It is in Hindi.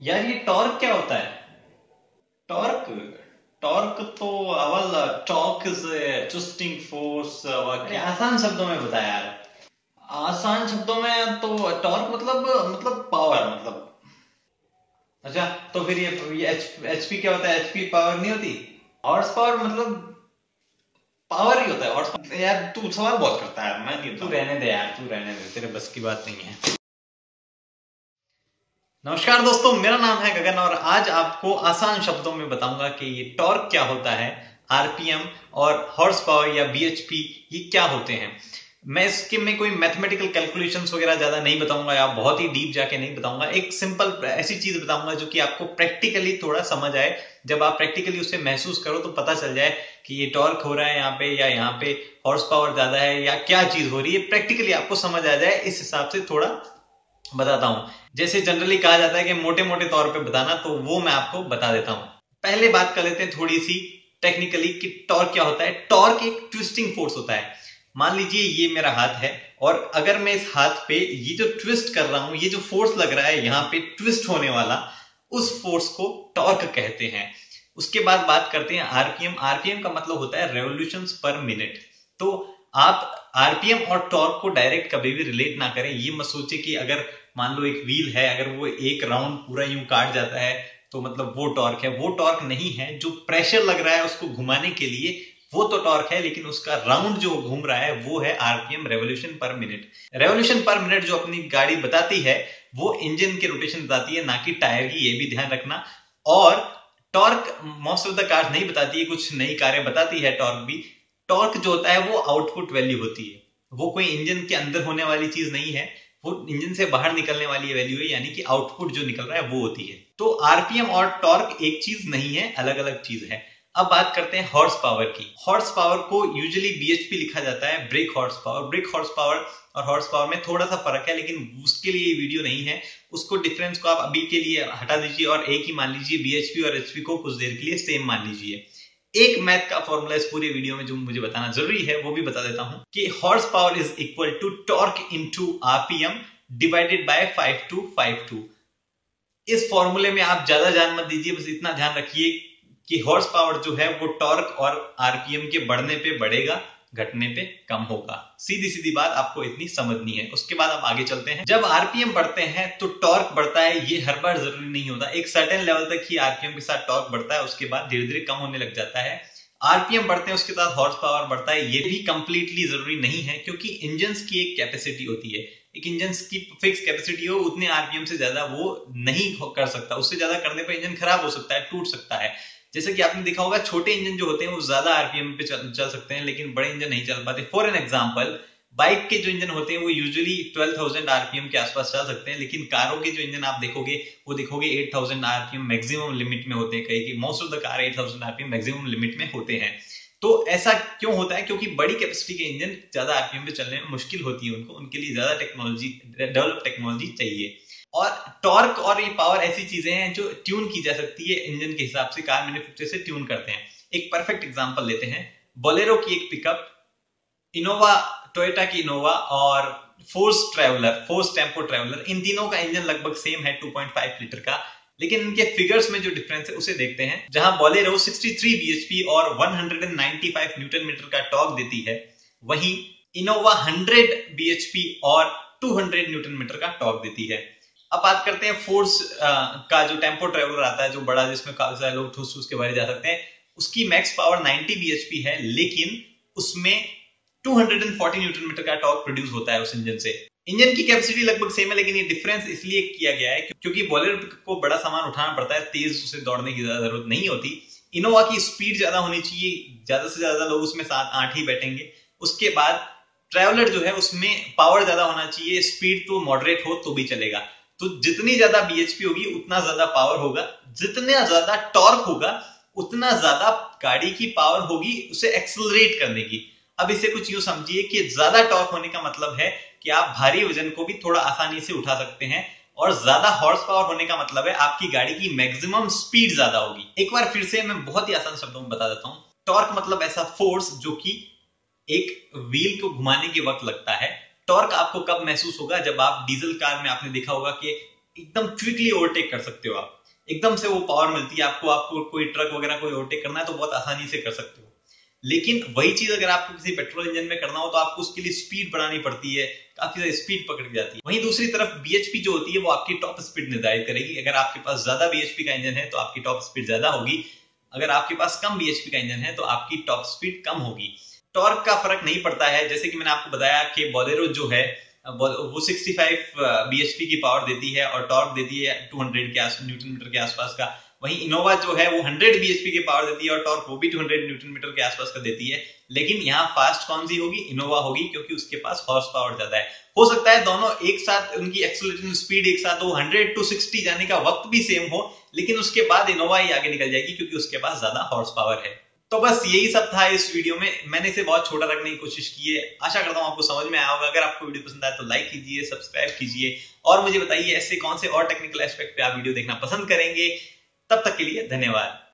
यार ये टॉर्क क्या होता है? टॉर्क टॉर्क तो अवल टॉर्क इज ट्विस्टिंग फोर्स। अरे आसान शब्दों में बता यार। आसान शब्दों में तो टॉर्क मतलब पावर मतलब। अच्छा, तो फिर ये एचपी क्या होता है? एचपी पावर नहीं होती। हॉर्स पावर मतलब पावर ही होता है। हॉर्स पावर यार तू सवाल बहुत करता है, मैं नहीं। तू रहने दे यार, तू रहने दे, तेरे बस की बात नहीं है। नमस्कार दोस्तों, मेरा नाम है गगन और आज आपको आसान शब्दों में बताऊंगा कि ये टॉर्क क्या होता है, आरपीएम और हॉर्स पावर या बीएचपी ये क्या होते हैं। मैं इसके में कोई मैथमेटिकल कैलकुलेशंस वगैरह ज्यादा नहीं बताऊंगा या बहुत ही डीप जाके नहीं बताऊंगा। एक सिंपल ऐसी चीज बताऊंगा जो कि आपको प्रैक्टिकली थोड़ा समझ आए। जब आप प्रैक्टिकली उसे महसूस करो तो पता चल जाए कि ये टॉर्क हो रहा है यहाँ पे या यहाँ पे हॉर्स पावर ज्यादा है या क्या चीज हो रही है, प्रैक्टिकली आपको समझ आ जाए। इस हिसाब से थोड़ा बताता हूं। जैसे जनरली कहा जाता है कि मोटे मोटे तौर पे बताना, तो वो मैं आपको बता देता हूं। पहले बात कर लेते हैं थोड़ी सी टेक्निकली कि टॉर्क क्या होता है। टॉर्क एक ट्विस्टिंग फोर्स होता है। मान लीजिए ये मेरा हाथ है और अगर मैं इस हाथ पे ये जो ट्विस्ट कर रहा हूं, ये जो फोर्स लग रहा है यहाँ पे ट्विस्ट होने वाला, उस फोर्स को टॉर्क कहते हैं। उसके बाद बात करते हैं आरपीएम। आरपीएम का मतलब होता है रेवोल्यूशंस पर मिनट। तो आप आरपीएम और टॉर्क को डायरेक्ट कभी भी रिलेट ना करें। ये मत सोचे कि अगर मान लो एक व्हील है, अगर वो एक राउंड पूरा यूं काट जाता है तो मतलब वो टॉर्क है। वो टॉर्क नहीं है। जो प्रेशर लग रहा है उसको घुमाने के लिए वो तो टॉर्क है, लेकिन उसका राउंड जो घूम रहा है वो है RPM, revolution per minute. Revolution per minute जो अपनी गाड़ी बताती है वो इंजन के रोटेशन बताती है, ना कि टायर की, ये भी ध्यान रखना। और torque most of the cars नहीं बताती है, कुछ नई कारें बताती है टॉर्क भी। टॉर्क जो होता है वो आउटपुट वैल्यू होती है। वो कोई इंजन के अंदर होने वाली चीज नहीं है, वो इंजन से बाहर निकलने वाली वैल्यू है, यानी कि आउटपुट जो निकल रहा है वो होती है। तो आरपीएम और टॉर्क एक चीज नहीं है, अलग अलग चीज है। अब बात करते हैं हॉर्स पावर की। हॉर्स पावर को यूजुअली बीएचपी लिखा जाता है, brake horse power. Brake horse power और हॉर्स पावर में थोड़ा सा फर्क है, लेकिन उसके लिए ये वीडियो नहीं है। उसको डिफरेंस को आप अभी के लिए हटा दीजिए और एक ही मान लीजिए, बीएचपी और एचपी को कुछ देर के लिए सेम मान लीजिए। एक मैथ का फॉर्मूला इस पूरे वीडियो में जो मुझे बताना जरूरी है वो भी बता देता हूं कि horse power is equal to torque into RPM divided by 5252। इस फॉर्मूले में आप ज्यादा जान मत दीजिए, बस इतना ध्यान रखिए कि हॉर्स पावर जो है वो टॉर्क और आरपीएम के बढ़ने पे बढ़ेगा, घटने पे कम होगा। सीधी सीधी बात आपको इतनी समझनी है। उसके बाद आप आगे चलते हैं। जब आरपीएम बढ़ते हैं तो टॉर्क बढ़ता है, ये हर बार जरूरी नहीं होता। एक सर्टेन लेवल तक ही आरपीएम के साथ टॉर्क बढ़ता है, उसके बाद धीरे धीरे कम होने लग जाता है। आरपीएम बढ़ते हैं उसके साथ हॉर्स पावर बढ़ता है, ये भी कंप्लीटली जरूरी नहीं है, क्योंकि इंजन की एक कैपेसिटी होती है। एक इंजन की फिक्स कैपेसिटी हो, उतने आरपीएम से ज्यादा वो नहीं कर सकता। उससे ज्यादा करने पर इंजन खराब हो सकता है, टूट सकता है। जैसे कि आपने देखा होगा छोटे इंजन जो होते हैं वो ज्यादा आरपीएम पे चल सकते हैं, लेकिन बड़े इंजन नहीं चल पाते। फॉर एन एग्जांपल, बाइक के जो इंजन होते हैं वो यूजुअली 12,000 आरपीएम के आसपास चल सकते हैं, लेकिन कारों के जो इंजन आप देखोगे वो देखोगे 8,000 आरपीएम मैक्सिमम लिमिट में होते हैं। कहीं की most of the car 8,000 RPM maximum limit में होते हैं। तो ऐसा क्यों होता है? क्योंकि बड़ी कैपेसिटी के इंजन ज्यादा आरपीएम पे चलने में मुश्किल होती है उनको, उनके लिए ज्यादा टेक्नोलॉजी, डेवलप टेक्नोलॉजी चाहिए। और टॉर्क और ये पावर ऐसी चीजें हैं जो ट्यून की जा सकती है इंजन के हिसाब से, कार मैन्युफैक्चरर से ट्यून करते हैं। एक परफेक्ट एग्जांपल लेते हैं, बोलेरो की एक पिकअप, इनोवा, टोयोटा की इनोवा और फोर्स टेम्पो ट्रैवलर, इन तीनों का इंजन लगभग सेम है 2.5 लीटर का। लेकिन इनके फिगर्स में जो डिफरेंस है उसे देखते हैं। जहां बोलेरो 63 बीएचपी और 195 न्यूटन मीटर का टॉर्क देती है, वहीं इनोवा 100 बीएचपी और 200 न्यूटन मीटर का टॉर्क देती है। अब बात करते हैं फोर्स का जो टेम्पो ट्रैवलर आता है, जो बड़ा, जिसमें काफी सारे लोग ठूस ठूस के भरे जा सकते हैं। उसकी मैक्स पावर 90 बीएचपी है, लेकिन उसमें 240 न्यूटन मीटर का टॉर्क प्रोड्यूस होता है उस इंजन से। इंजन की कैपेसिटी लगभग सेम है, लेकिन ये डिफरेंस इसलिए किया गया है क्योंकि बोलेरो को बड़ा सामान उठाना पड़ता है, तेज उसे दौड़ने की ज्यादा जरूरत नहीं होती। इनोवा की स्पीड ज्यादा होनी चाहिए, ज्यादा से ज्यादा लोग उसमें 7-8 ही बैठेंगे। उसके बाद ट्रैवलर जो है उसमें पावर ज्यादा होना चाहिए, स्पीड तो मॉडरेट हो तो भी चलेगा। तो जितनी ज्यादा बीएचपी होगी उतना ज्यादा पावर होगा, जितना ज्यादा टॉर्क होगा उतना ज्यादा गाड़ी की पावर होगी उसे एक्सेलरेट करने की। अब इसे कुछ यूं समझिए कि ज्यादा टॉर्क होने का मतलब है कि आप भारी वजन को भी थोड़ा आसानी से उठा सकते हैं, और ज्यादा हॉर्स पावर होने का मतलब है आपकी गाड़ी की मैक्सिमम स्पीड ज्यादा होगी। एक बार फिर से मैं बहुत ही आसान शब्दों में बता देता हूं। टॉर्क मतलब ऐसा फोर्स जो कि एक व्हील को घुमाने के वक्त लगता है। टॉर्क आपको कब महसूस होगा? जब आप डीजल कार में, आपने देखा होगा कि एकदम क्विकली ओवरटेक कर सकते हो। आप एकदम से वो पावर मिलती है आपको। आपको कोई ट्रक वगैरह कोई ओवरटेक करना है तो बहुत आसानी से कर सकते हो। लेकिन वही चीज अगर आपको किसी पेट्रोल इंजन में करना हो तो आपको उसके लिए स्पीड बढ़ानी पड़ती है, काफी ज्यादा स्पीड पकड़ के जाती है। वहीं दूसरी तरफ बीएचपी जो होती है वो आपकी टॉप स्पीड निर्धारित करेगी। अगर आपके पास ज्यादा बीएचपी का इंजन है तो आपकी टॉप स्पीड ज्यादा होगी, अगर आपके पास कम बीएचपी का इंजन है तो आपकी टॉप स्पीड कम होगी। टॉर्क का फर्क नहीं पड़ता है। जैसे कि मैंने आपको बताया कि बोलेरो जो है वो 65 बीएचपी की पावर देती है और टॉर्क देती है 200 के न्यूटन मीटर के आसपास का। वहीं इनोवा जो है वो 100 बीएचपी की पावर देती है और टॉर्क वो भी 200 न्यूटन मीटर के आसपास का देती है। लेकिन यहाँ फास्ट कौन सी होगी? इनोवा होगी, क्योंकि उसके पास हॉर्स पावर ज्यादा है। हो सकता है दोनों एक साथ उनकी एक्सेलरेशन स्पीड एक साथ हो, 100 to 60 जाने का वक्त भी सेम हो, लेकिन उसके बाद इनोवा ही आगे निकल जाएगी क्योंकि उसके पास ज्यादा हॉर्स पावर है। तो बस यही सब था इस वीडियो में। मैंने इसे बहुत छोटा रखने की कोशिश की है। आशा करता हूं आपको समझ में आया होगा। अगर आपको वीडियो पसंद आए तो लाइक कीजिए, सब्सक्राइब कीजिए और मुझे बताइए ऐसे कौन से और टेक्निकल एस्पेक्ट पे आप वीडियो देखना पसंद करेंगे। तब तक के लिए धन्यवाद।